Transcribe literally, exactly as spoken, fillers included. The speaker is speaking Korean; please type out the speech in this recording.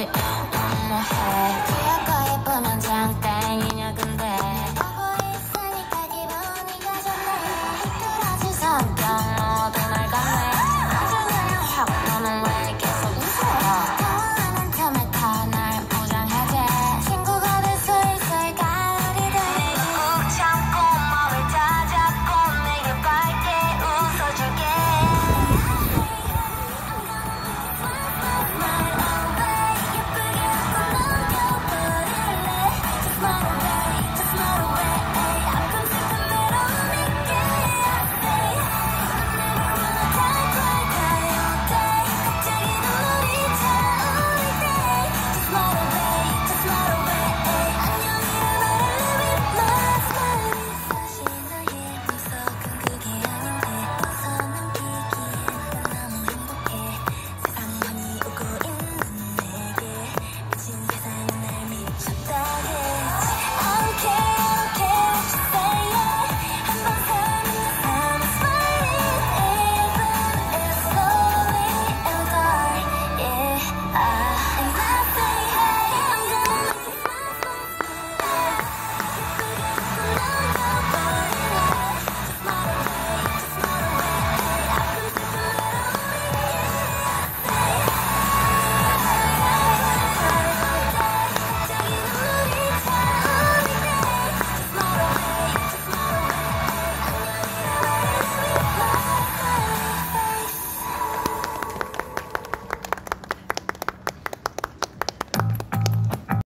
하지 너무해 귀엽고 예쁘면 장땡이냐 근데 보고 있으니까 기분이 가졌네 삐뚤어진 성격 너도 날 같네 나중에는 확 너는 왜 계속 웃어 당황하는 틈에 다 날 포장하지 친구가 될 수 있을까 우리들 꾹 참고 맘을 다잡고 내게 밝게 웃어줄게 날 always 예쁘게 웃고 넘겨버릴래 Just wanna